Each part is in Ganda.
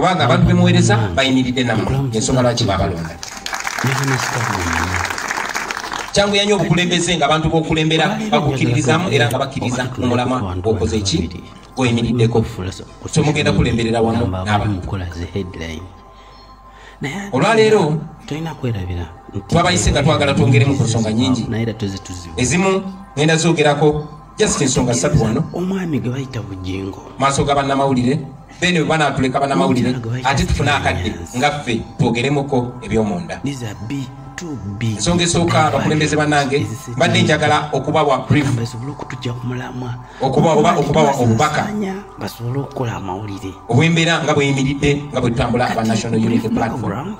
kubanga abantu bemuweereza bayimiridde nammwe ensonga lwaki babalonda. Kyangu yanyo obukulembeze ng'abantu b'okulembera bakukkiririzamu era nga bakkiriza mu mulamwa gwokoze ki gweyimiriddeko. So mugenda kulemberera wamu n'abantu. Olwaleero twabayise nga twagala twongeremu ku nsonga nnyingi. Ezimu ngenda zoogerako just ensonga 3 wano. Omwami gwe bayita Bujingo. Maaso ga bannamawulire. Bene bwe banaatuleka bannamawulire ate tufune akadde nga ffe twogeremuko eby'omunda. Ensonga esooka abakulembeze bannange mbadde njagala okubawa brief okubawa obubaka obw'embeera nga bweyimiridde nga bwe tutambula aba National Unity Platform.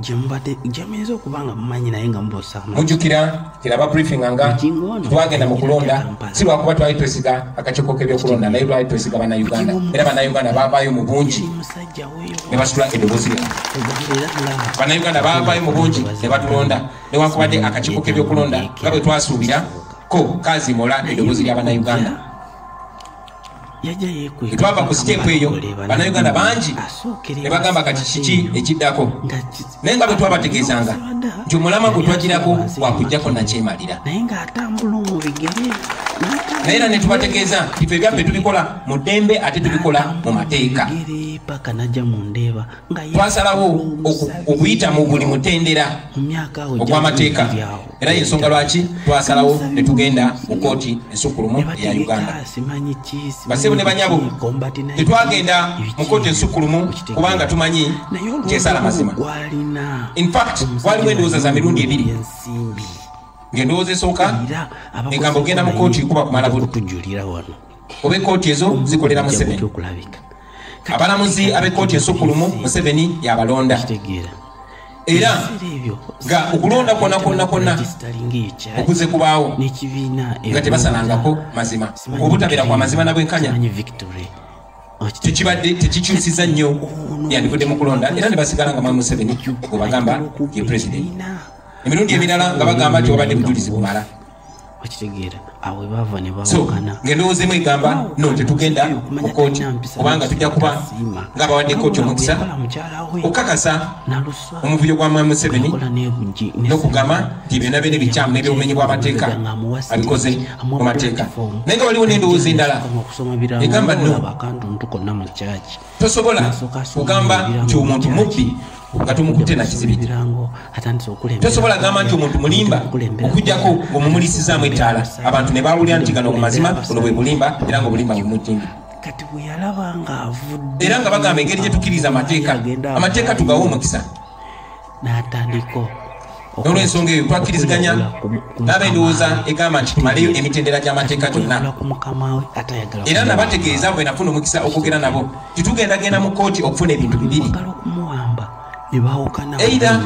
Mujjukira kiraba briefing nga twagenda mu kulonda si lwakuba twali twesiga akakiiko k'ebyokulonda naye lwali twesiga bannayuganda era bannayuganda baavaayo mu bungi ne basitula eddoboozi lyabwe. Bannayuganda baavaayo mu bungi ne batulonda newankubadde akakiiko k'ebyokulonda nga bwe twasuubira ko kaazimola eddoboozi lya bannayuganda. Twava ku siteepu eyo bannayuganda bangi ne bagamba kati kiki ekiddako naye nga bwe twabategeezanga nti omulamwa gwe twagirako wakuggyako nakyemalira naye era ne tubategeeza nti ffe ebyaffe tubikola mu ddembe ate tubikola mu mateeka. Twasalawo okuyita mu buli mutendera ogw'amateeka era y'ensonga lwaki twasalawo ne tugenda mu kooti ensukkulumu eya Uganda. Basebo ne banyabo tetwagenda mu kooti ensukkulumu kubanga tumanyi kyesala mazima. In fact waliwo endowooza za mirundi ebiri ng'endowooza esooka egamba ogenda mu kooti kuba kumala budde oba ekkooti ezo zikolera Museveni. Abalamuzi ab'ekkooti ensukkulumu Museveni yabalonda era nga okulonda kwonna okuze kubaawo nga tebasalangako mazima obutabeera kwa mazima na bwenkanya tekibadde tekikyusiza nnyo yandivudde mu kulonda era ne basigala nga mwami Museveni gwe bagamba ye pulezidenti. Emirundi emirala nga bagamba nti wabadde bujulizi bumala. So ng'endowooza emu egamba no tetugenda mu kooti kubanga tujja kuba ng'abawadde kooti omukisa okukakasa omuvuyo gwa mwami Museveni n'okugamba nti byonna bene bikyamu n'ebyobumenyi bw'amateeka abikoze mu mateeka. Naye nga waliwo n'endowooza endala egamba no tosobola kugamba nti omuntu mubbi nga tumukutte na kizibiti. Tosobola gamba nti omuntu mulimba okujjako ng'omumulisizaamu ettaala abantu ne bawulira nti gano mu mazima buno bwe bulimba era ng'obulimba bumutimbi. Era nga bagamba engeri gye tukkiriza amateeka tugawa omukisa. N'olw'ensonga eyo twakkiriziganya n'ab'endowooza egamba nti tumaleyo emitendera gy'amateeka gyonna era nabategeeza bwe nafuna omukisa okwogera nabo titugendagenda mu kooti okufuna ebintu bibiri. Either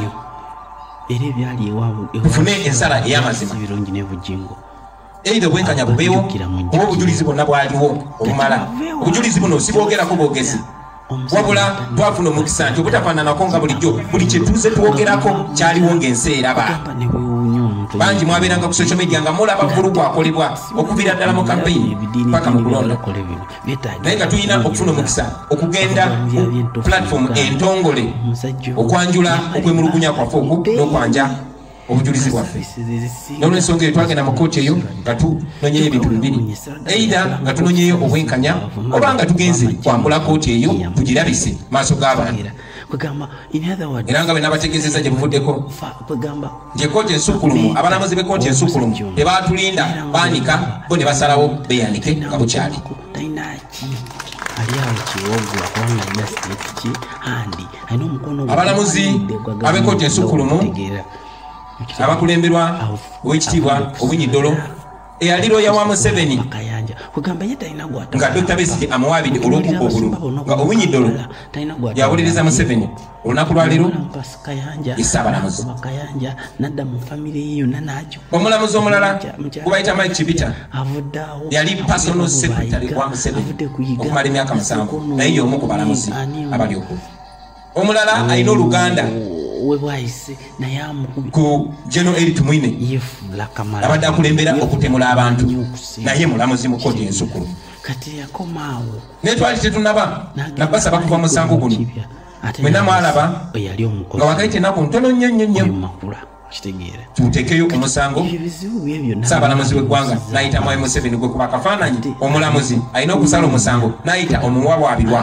tufune ensala ey'amazima either obwenkanya bubeewo oba obujulizi bwonna bwaliwo obumala. Obujulizi buno si bwogerako bwogezi wabula twafuna omukisa nti obutafaananako nga bulijjo buli kye tuze twogerako kyaliwo ng'ensi eraba. Bangi mwabeeranga ku social media nga mulaba vulugu akolebwa okuviira ddala mu campaign paka mu kulonda naye nga tulina okufuna omukisa okugenda ku platform entongole okwanjula okwemulugunya kwaffe okwo n'okwanja obujulizi bwaffe. N'olw'ensonga eyo twagenda mu kooti eyo nga tunonyeyo ebintu bibiri either nga tunonyeyo obwenkanya oba nga tugenze kwambula kooti eyo tugirabise maaso g'abantu. Era nga bwe nabategeezezza gye buvuddeko nti ekkooti ensukkulumu abalamuzi b'ekkooti ensukkulumu tebaatulinda baanika bo ne basalawo beeyanike nga bukyali. Abalamuzi ab'ekkooti ensukkulumu abakulemberwa ow'ekitiibwa Owiny Dollo eyali looya wa Museveni nga Dr. Besigye amuwaabidde olw'okubba obululu nga Owiny Dollo yabuuliriza Museveni olunaku lwa leero ye Ssaabalamuzi. Omulamuzi omulala gwe bayita Mike Chibita yali personal secretary wa Museveni okumala emyaka 7 naye y'omu ku balamuzi abali okulu. Omulala alina oluganda ku General Elite Mwine abadde akulembera okutemula abantu naye mulamuzi mu kkooti ensukkulumu. Naye twali tetunaba nabasaba kuva musango guno mwena mwalaba nga wakaite ennaku ntono nnyo tutekeyo omusango Ssaabalamuzi w'eggwanga n'ayita Mwai Museveni gwe kuba kafaananyi omulamuzi alina okusala omusango n'ayita omuwawaabirwa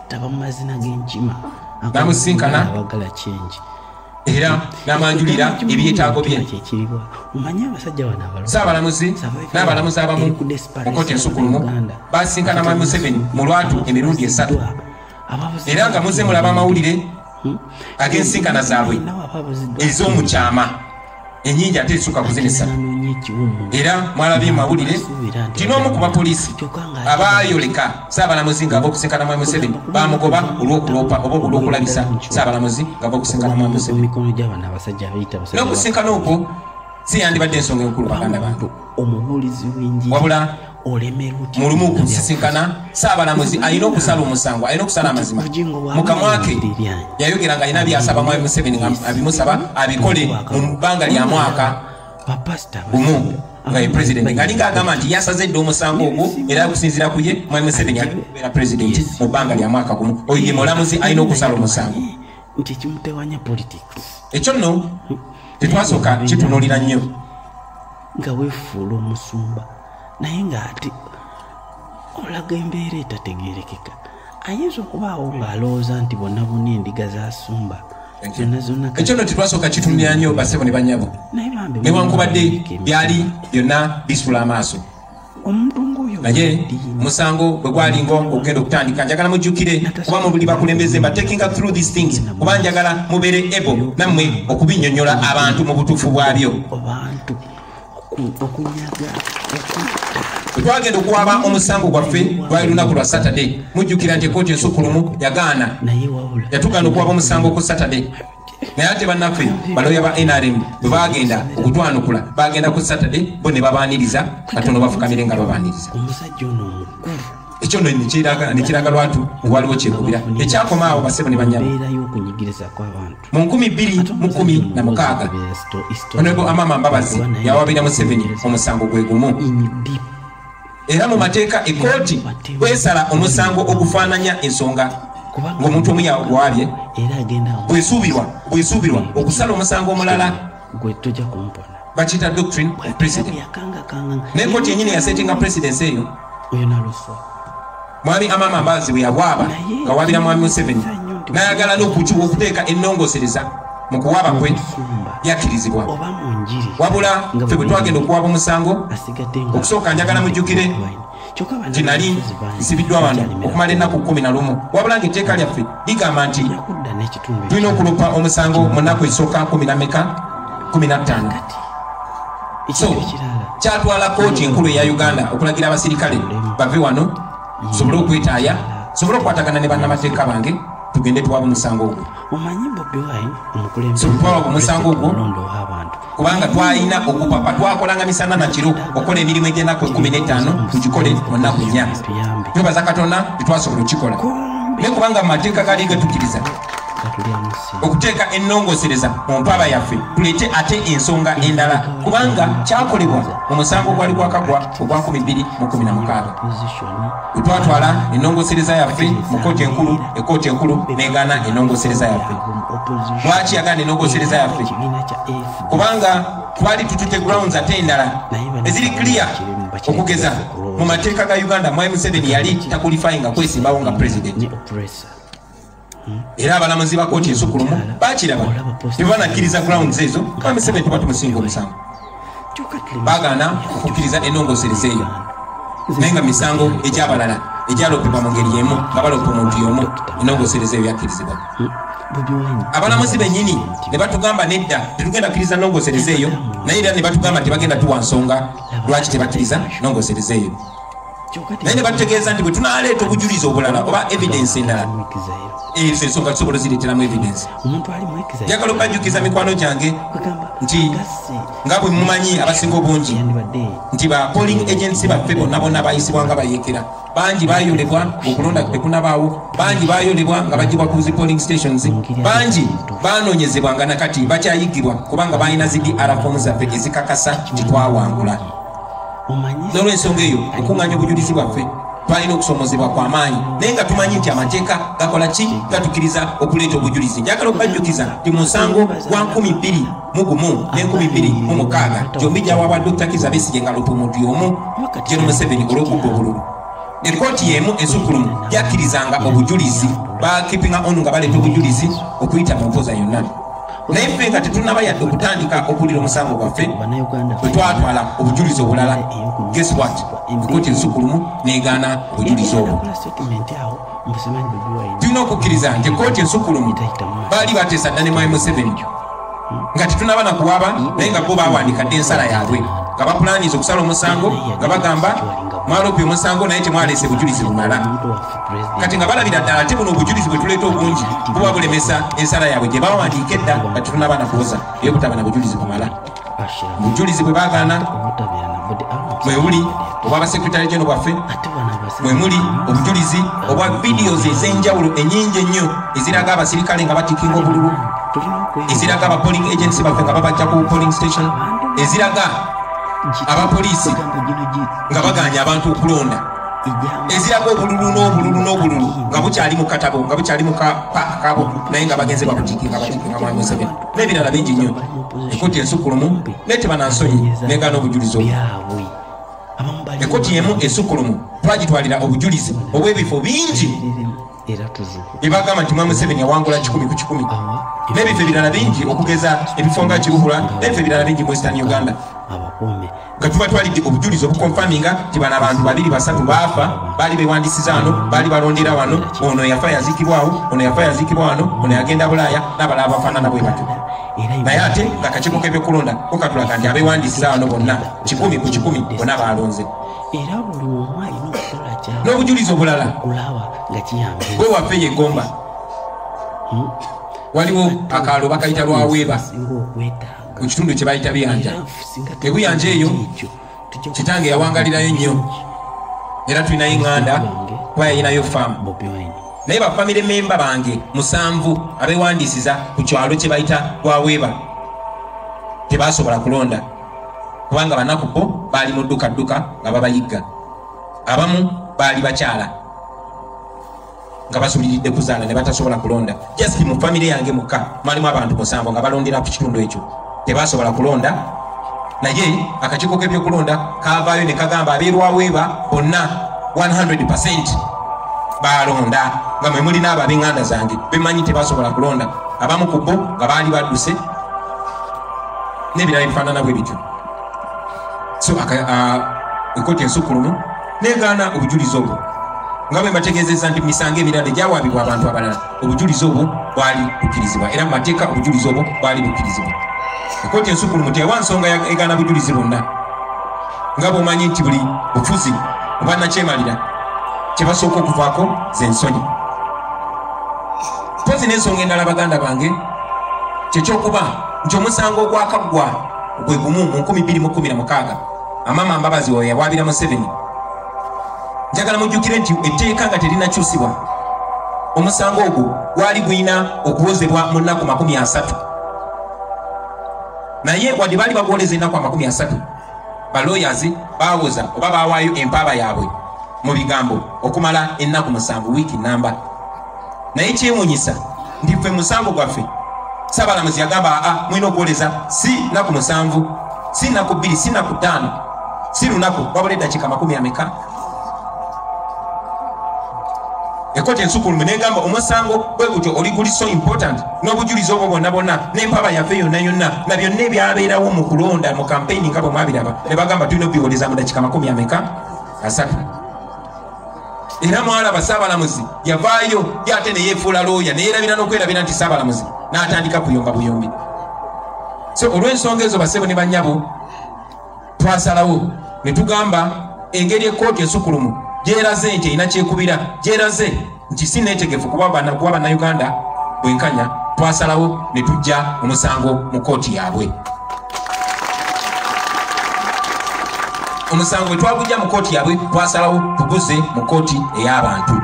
n'amusinkana era n'amanjulira ebyetaago bye. Ssaabalamuzi n'abalamuzi abamu mu kkooti ensukulumu baasinkana Mwai Museveni mu lwatu emirundi 3 era nga muze mulaba amawulire ag'ensinkana zaabwe ez'omukyama ennyingi ate esukka ku zino 3 era mwalabye mawulire nti n'omu ku bapoliisi abaayoleka Ssaabalamuzi ng'ava okusinkana Mwai Museveni baamugoba olw'okuloopa oba olw'okulabisa Ssaabalamuzi ng'ava okusinkana Mwai Museveni. N'okusinkana okwo si yandibadde ensonga enkulu baganda bantu, wabula mulumu okusisinkana Ssaabalamuzi alina okusala omusango, alina okusala amazima. Mu kamwa ke yayogera nga alina byasaba Mwai Museveni nga abimusaba abikole mu bbanga lya mwaka gumu nga ye pulezidenti, ng'alinga agamba nti yasaze dde omusango ogwo era okusinziira ku ye Mwai Museveni yabeera pulezidenti mu bbanga lya mwaka gumu. Oyo ye mulamuzi alina okusala omusango. Ekyo nno tetwasooka kitunuulira nnyo nga weefuula omusumba naye ng'ate olaga embeera etategeerekeka. Ayinza okubaawo ng'alowooza nti bonna bonna endiga zasumba zonna zonna. Ekyo nno tetwasooka kitunuulira nnyo bassebo ne bannyabo, newankubadde byali byonna bisula amaaso. Naye musango bwe gwalinga okugenda okutandika, njagala mujjukire kuba mu buli bakulembeze mba taking through these things kuba njagala mubeere ebo nammwe okubinnyonnyola abantu mu butuufu bwabyo. Bwe twagenda okuwaba omusango gwaffe lwali lunaku lwa Saturday, mujjukira nti ekkooti ensukulumu yagaana, yatugaana okuwaba omusango ku Saturday. Naye ate bannaffe baloya ba NRM bwe bagenda okutwanukula bagenda ku Saturday bo ne babaaniriza katono bafukamire nga babaaniriza. Ekyo nno nekiraga lwatu waliwo kyekubira ekyakomaawo bassebo ne bannyabo. Mu 2016 Honorable Amama Mbabazi yawabira Museveni omusango gwe gumu, era mu mateeka ekkooti bwesala omusango ogufaananya ensonga ng'omuntu omu yawabye bwesuubirwa okusala omusango omulala bakiyita doctrine of precedent. N'ekkooti yennyini yasetinga presidensi eyo. Mwami Amama Mbabazi bwe yabwaba nga wabira Mwami Museveni n'ayagala n'okukiwa okuteeka ennongosereza mu kuwaaba kwe yakkirizibwa, wabula ffe bwe twagenda okuwaaba omusango okusooka njagala mujjukire nti nali nsibiddwa wano okumala ennaku 11, wabula ng'etteeka lyaffe ligamba nti tulina okulopa omusango mu nnaku ezisooka 15. So kyatwala kkooti enkulu eya Uganda okulagira abasirikale bave wano sobole okwetaaya, sobole okukwatagana ne bannamateeka bange tugende tuwaaba omusango ogwo. So twawaaba omusango ogwo kubanga twalina okupapa, twakolanga misana na kiro okola emirimu egy'ennaku 15 tugikole mu nnaku 4. Twebaza Katonda tetwasobola okukikola, naye kubanga mu mateeka gaali gatukkiriza okuteeka ennongosereza mu mpaaba yaffe tuleete ate ensonga endala, kubanga kyakolebwa omusango gwali gwakagwa ogwa 2016. Bwe twatwala ennongosereza yaffe mu kkooti enkulu, ekkooti enkulu negaana ennongosereza yaffe. Lwaki yagaana ennongosereza yaffe? Kubanga twali tutute grounds ate endala eziri clear, okugeza mu mateeka ga Uganda Mwai Museveni yali takulifayinga kwesimbawo nga president. Era abalamuzi ba kkooti ensukulumu bakiraba tebanakkiriza grounds ezo Mwai Museveni tuba tumusinga omusango, bagaana okukkiriza ennongosereza eyo. Naye nga misango egyabalala egyalopebwa mu ngeri y'emu nga balopa omuntu y'omu ennongosereza eyo yakkirizibwa. Abalamuzi bennyini ne batugamba nedda tetugenda kkiriza nnongosereza eyo, naye era ne batugamba tebagenda tuwa nsonga lwaki tebakkiriza nnongosereza eyo. Naye ne batutegeeza nti bwe tunaaleeta obujulizi obulala oba evidence endala ezo ensonga tusobola zireeteramu evidence. Njagala okajjukiza mikwano gyange nti nga bwe mumanyi abasinga obungi nti ba polling agency baffe bonna bonna bayisibwa nga bayeekera. Bangi bayolebwa okulonda tekunabaawo, bangi bayolebwa nga bagibwa ku zi polling stations, bangi banoonyezebwa nga nakati bakyayigibwa kubanga balina zi DR forms zaffe ezikakasa nti twawangula. N'olw'ensonga eyo okuŋŋaanya obujulizi bwaffe twalina okusomozebwa kw'amaanyi naye nga tumanyi nti amateeka gakola ki gatukkiriza okuleeta obujulizi. njagala okubajjukiza nti mu nsango gwa 2021 ne 2016 gyombi gyawaabwa Dr. Kizza Besigye nga lupumuntu y'omu General Museveni olw'okubba obululu. Ekkooti y'emu ensukkulumu yakkirizanga obujulizi bakipinga onu nga baleeta obujulizi okuyita mu mpoza yonna. naye ffe nga tetunaba yadde okutandika okuwulira omusango gwaffe bwe twatwala obujulizi obulala. Guess what? Ekkooti ensukkulumu n'egaana obujulizi obwo. tulina okukkiriza nti ekkooti ensukkulumu baali bateesa dda ne Mwai Museveni nga tetunaba nakuwaaba naye nga bo baawandika dde ensala yaabwe nga bapulaaniza okusala omusango nga bagamba mwalopye omusango naye temwaleese bujulizi bumala. kati nga balabira ddala ate buno obujulizi bwe tuleeta obungi buba bulemesa ensala yaabwe gye bawandiika edda nga tetunaba nakuwoza ey'obutaba na bujulizi bumala. bujulizi bwe baagaana mwe buli obwa basekretary general bwaffe, mwe muli obujulizi obwa videos ez'enjawulo ennyingi ennyo eziraga abasirikale nga batikinga obululu, eziraga aba polling agency baffe nga babajja ku polling station, eziraga abapoliisi nga baganya abantu okulonda, eziraga obululu n'obululu nga bukyali mu katabo nga bukyali mu kabo naye nga bagenze bakutikinga Mwai Museveni n'ebirala bingi nnyo. Ekkooti ensukkulumu neteba na nsonyi negaana obujulizi obwo. Ekkooti yemu ensukkulumu twagitwalira obujulizi obw'ebifo bingi ebagamba nti Mwai Museveni yawangula 10 ku 10 n'ebifo ebirala bingi okugeza ebifo nga Kiruhura n'ebifo ebirala bingi mu Western Uganda nga tuba twalidde obujulizi obukonfaminga nti bano abantu 2-3 baafa baali bewandisiza wano baali balondera wano, ono yafa yazikibwawo, ono yafa yazikibwa wano, ono yagenda Bulaaya n'abalala bafaanana bwe batyo. naye ate nga akakiiko k'ebyokulonda kokatulaga nti abewandisiza wano bonna 10 ku 10 bonna balonze. n'obujulizi obulala gwe waffe ye Gomba waliwo akaalo bakayita Lwaweeba ku kitundu kye bayita Buyanja. Ebuyanja eyo kitange yawangalirayo nnyo era tulinayo eŋŋanda kuba yayinayo faamu naye bafamire memba bange 7 abewandisiza ku kyalo kye bayita Lwaweeba tebasobola kulonda kubanga banaku bo baali mu dduka nga babayigga, abamu baali bakyala nga basuliridde kuzaala ne batasobola kulonda. Just mu famire yange mukka mwalimu abantu 7 nga balondera ku kitundu ekyo tebasobola kulonda, naye akakiiko k'ebyokulonda kaavaayo ne kagamba abeerwaweeba bonna 100% balonda nga mwe muli n'abo ab'eŋŋanda zange bemanyi tebasobola kulonda, abamu ku bo nga baali badduse n'ebirala ebifaanana bwe bityo. So ekkooti ensukkulumu n'egaana obujulizi obwo nga bwe mbategeezezza nti misango emirala egyawaabibwa abantu abalala obujulizi obwo bwali bukkirizibwa era mu mateeka obujulizi obwo bwali bukkirizibwa. Ekkooti ensukkulumu tewa nsonga egaana bujulizi bwonna nga bw'omanyi nti buli bufuzi oba nakyemalira kye basooka okuvaako z'ensonyi. Mpozi n'ensonga endala baganda bange kyekyokuba nti omusango ogwakaggwa gwe gumu mu 2016 Amama Mbabazi oyo yawaabira Museveni. Njagala mujjukire nti etteeka nga terinakyusibwa omusango ogwo gwali gulina okuwozebwa mu nnaku 30 naye wadde baali bagwoleza ennaku 30 balawyers bawoza oba bawaayo empaaba yaabwe mu bigambo okumala ennaku 7 wiiki namba. Naye kyewuunyisa nti ffe musango gwaffe Ssaabalamuzi yagamba mwina okuwoleza si nnaku 7 si nnaku 2 si nnaku 5 si lunaku wabula eddakiika 40. Ekkooti ensukkulumu n'egamba omusango bwe gutyo oli guli so important n'obujulizi obwo bonna n'empaaba yaffe yonna na byonna ebyabeerawo mu kulonda mu kampeyini nga bwe mwabiraba ne bagamba tulina obiwoleza mu ddakiika 30. Era mwalaba Ssaabalamuzi yavaayo y'ate ne yeefuula looya ne yeerabira n'okwerabira nti Ssaabalamuzi n'atandika kuyomba buyombi. So olw'ensonga ezo bassebo ne bannyabo twasalawo ne tugamba engeri ekkooti ensukkulumu gyeraze nti erina kyekubira gyeraze nti si neetegefu kuwa bannayuganda bwenkanya, twasalawo ne tujja omusango mu kkooti yaabwe. Omusango bwe twagujja mu kkooti yaabwe twasalawo tuguze mu kkooti ey'abantu.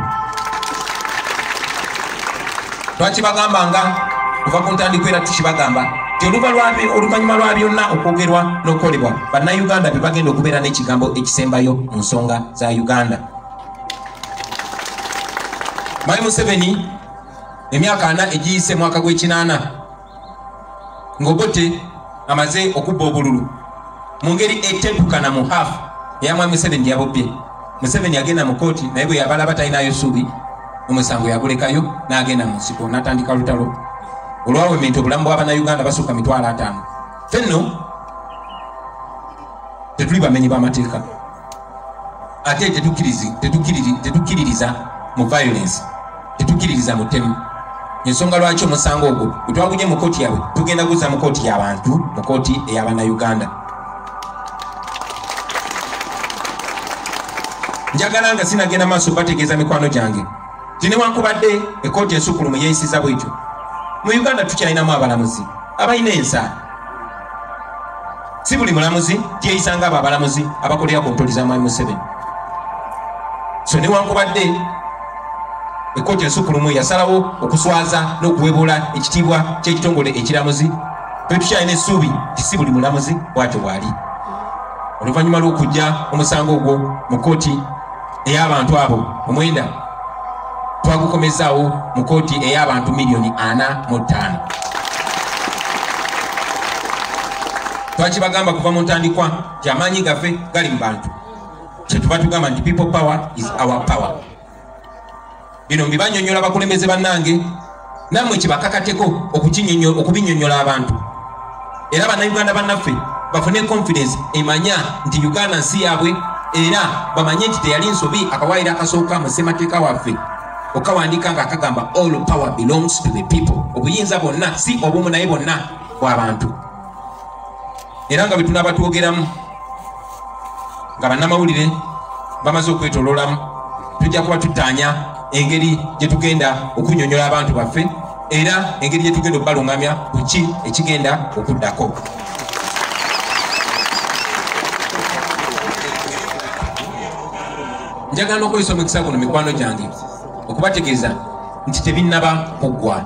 Twakibagambanga kuva ku ntandikwa era tukibagamba nti oluvannyuma lwa byonna okwogerwa n'okukolebwa bannayuganda be bagenda okubeera n'ekigambo ekisembayo mu nsonga za Uganda. Mwai Museveni emyaka 4 egiyise mwaka gw'ekinaana ng'Obote amaze okubba obululu mu ngeri etetukana mu hafu eya Mwai Museveni yabobbye. Museveni agenda mu kooti naye bwe yabalaba talinayo ssuubi omusango yagulekayo n'agenda mu nsiko n'atandika lutalo olwawementa obulamu bw'Abannayuganda basukka 5,000. Fenno tetuli bamenyi b'amateeka ate tetukkiririza mu violence, tetukkiririza mu ttemu. Ensonga lwaki omusango ogwo bwe twagugye mu kooti yabwe tugenda guzza mu kooti y'abantu, mu kooti ey'Abannayuganda. Njagala nga sinagenda maaso bategeeza mikwano gyange ti newankubadde ekkooti ensukulumu yeeyisiza bwetyo, mu Uganda tukyalinamu abalamuzi abalina ensa. Si buli mulamuzi tyeyisanga abo abalamuzi abakolera kontoli za Mwai Museveni. So newankubadde ekkooti ensukulumu yasalawo okuswaza n'okuwebula ekitiibwa ky'ekitongole ekiramuzi, tukyalina essuubi ti si buli mulamuzi bw'atyo bw'ali. Oluvannyuma lw'okujja omusango ogwo mu kkooti ey'abantu abo omwenda twagukomezaawo mu kkooti ey'abantu 45,000,000. Twakibagamba kuva mu ntandikwa nti amaanyi gaffe gali mu bantu. Kyetuba tugamba nti people power is our power. Bino mbibanyonnyola abakulembeze bannange, nammwe kibakakateko okubinnyonnyola abantu. Era Bannayuganda bannaffe bafune confidence emanya nti Uganda nsi yaabwe, era bamanye nti teyali nsobi akawaayiro akasooka mu ssemateeka waffe okawandiika nga akagamba all power belongs to the people. Obuyinza bwonna si obumu naye bwonna bw'abantu. Era nga betunaaba twogeramu nga bannamawulire bamaze okwetoloolamu, tujja kuba tutaanya engeri gye tugenda okunnyonnyola abantu baffe, era engeri gye tugenda okubalungamya ku ki ekigenda okuddako. Njagala n'okozesa omukisa guno mikwano gyange okubategeeza nti tebinnaba kuggwa.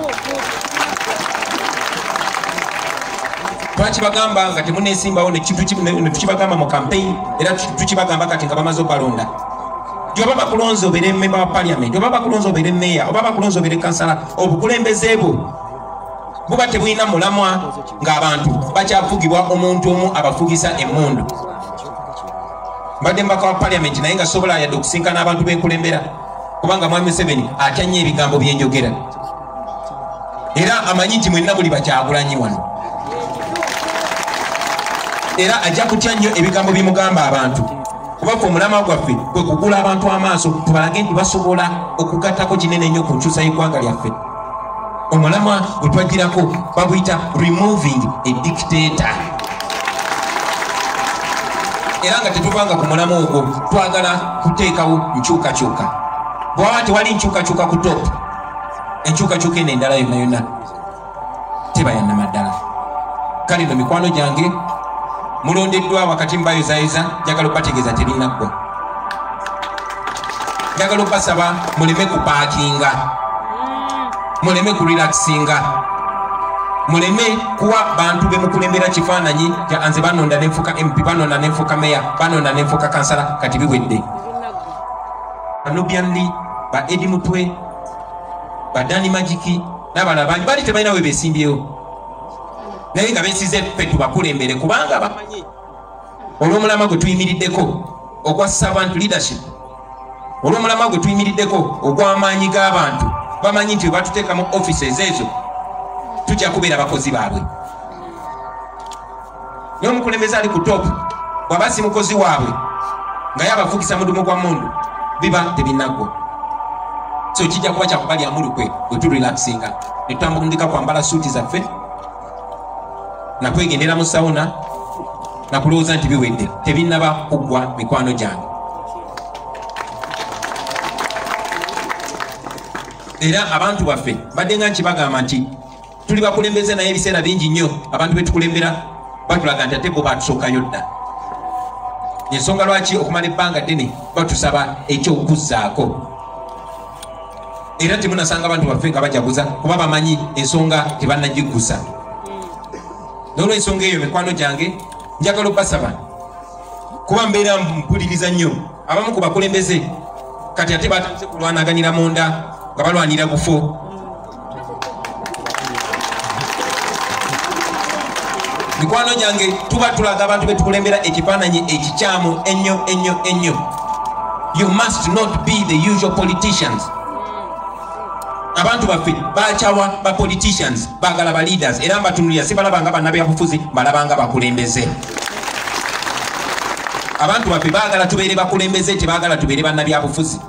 Twakibagamba nga temuneesimbawo ne tukibagamba mu campaign, era tukibagamba kati nga bamaze obalonda. Oba bakulonze obeere member wa parliament, oba bakulonze obeere meya, oba bakulonze obeere kansala, obukulembeze bwo buba tebulina mulamwa ng'abantu bakyafugibwa omuntu omu abafugisa emmundu. Mbadde mbaka wa parliament naye nga sobola yadde okusinkana abantu beekulembera, kubanga Mwai Museveni atya nnyo ebigambo byenjogera, era amanyi nti mwenna muli Bakyagulanyi wano, era ajja kutya nnyo ebigambo bimugamba abantu, kuba ffe omulamwa gwaffe kwe kugula abantu amaaso tubalage nti basobola okugattako kinene nnyo ku nkyusa y'eggwanga lyaffe. Omulamwa gwe twagirako babuyita removing a dictator. Era nga tetuvanga ku mulamwa ogwo twagala kuteekawo nkyukakyuka. Bw'aba tewali nkyukakyuka ku top, enkyukakyuka eno endala yonna yonna teba ya nnamaddala. Kale no mikwano gyange mulondeddwa wakati mbayozaayoza, njagala okubategeeza tebinaggwa. Njagala okubasaba muleme kupaakinga, muleme kurelaxinga, muleme kuwa bantu be mukulembera kifaananyi kya nze banonda nenfuka MP, banonda nenfuka meya, banonda nenfuka kansala, kati biwedde. Nubian Lee, ba Eddie Mutwe, ba Danny Magiki n'abalala bangi bali tebalina we beesimbyewo, naye nga beesize ffe tubakulembere kubanga bamanyi olw'omulamwa gwe tuyimiriddeko ogwa servant leadership, olw'omulamwa gwe tuyimiriddeko ogw'amaanyi g'abantu, bamanyi nti bwe batuteeka mu offices ezo tujja kubeera bakozi baabwe. N'omukulembeze ali ku top bw'aba si mukozi waabwe nga yabafugisa mudumu gwa mundu, biba tebinaggwa. So kijja kuba kyakubalya mulukwe bwe turelaxinga ne tutambulika kwambala suuti zaffe na kwegendera mu sawuna na kulowooza nti biwedde, tebinnaba kuggwa mikwano gyange. Era abantu baffe badde nga nkibagamba nti tuli bakulembeze naye ebiseera bingi nnyo abantu betukulembera batulaga nti ate bo batusookayo dda. Ensonga lwaki okumala ebbanga ddene batusaba ekyokuzzaako, era temunasanga abantu baffe nga bajaguza kuba bamanyi ensonga tebannagiggusa. N'olw'ensonga eyo mikwano gyange njagala obbasaba kuba mbeera mpuliriza nnyo abamu ku bakulembeze kati ate batandise kulwanaganyira munda nga balwanira bufo. Mikwano gyange tuba tulaga abantu betukulembera ekifaananyi ekikyamu ennyo. You must not be the usual politicians. Abantu baffe bakyawa ba politicians, baagala ba leaders era mbatunulira si balabanga bannabyabufuzi, balabanga bakulembeze. Abantu baffe baagala tubeere bakulembeze, tebaagala tubeere bannabyabufuzi.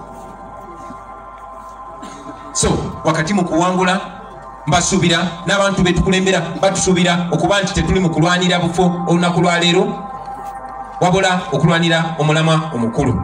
So wakati mu kuwangula mbasuubira n'abantu betukulembera batusuubira okuba nti tetuli mu kulwanira bufo olunaku lwa leero, wabula okulwanira omulamwa omukulu.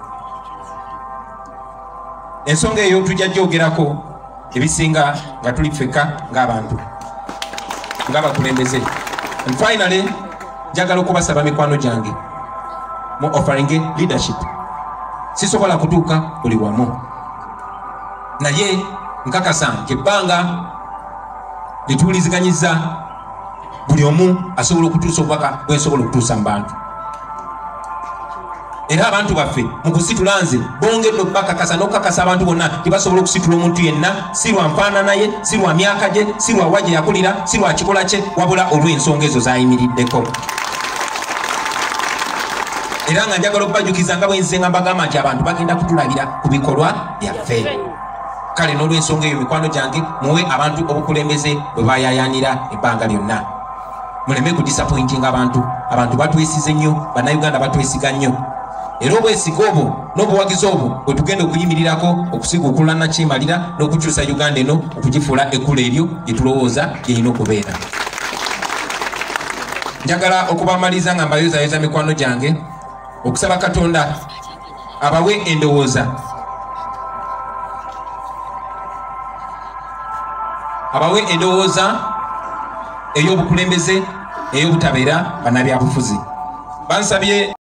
Ensonga eyo tujja gyogerako ebisinga nga tuli ffekka ng'abantu ng'abakulembeze. And finally njagala okubasaba mikwano gyange mu offering leadership. Sisobola kutuuka buli wamu, naye nkakasa nti ebbanga lituwuliziganyiza buli omu asobola okutuusa obubaka bwensobola okutuusa mu bantu. Era abantu baffe mu kusitula nze bongedde okubakakasa n'okukakasa abantu bonna tebasobola okusitula omuntu yenna, si lwa nfaanana ye, si lwa myaka gye, si lwa wa gye yakulira, si lwa kikola kye, wabula olw'ensonga ezo zayimiriddeko. Era nga njagala okubajukiza nga bwenzize nga mbagamba nti abantu bagenda kutulabira ku bikolwa byaffe. Kale n'olw'ensonga eyo mikwano gyange muwe abantu obukulembeze bwe bayayaanira ebbanga lyonna. Muleme kudisappointinga abantu. Abantu batwesize nnyo, bannayuganda batwesiga nnyo. Era obwesiga obwo n'obuwagizi obwo bwe tugenda okuyimirirako okusiga okulula nakyemalira n'okukyusa Uganda eno okugifuula ekkulu eryo gye tulowooza gyerina okubeera. Njagala okubamaliza nga mbayozaayoza mikwano gyange okusaba Katonda abawe endowooza, abawe endowooza ey'obukulembeze ey'obutabeera bannabyabufuzi. Bansabye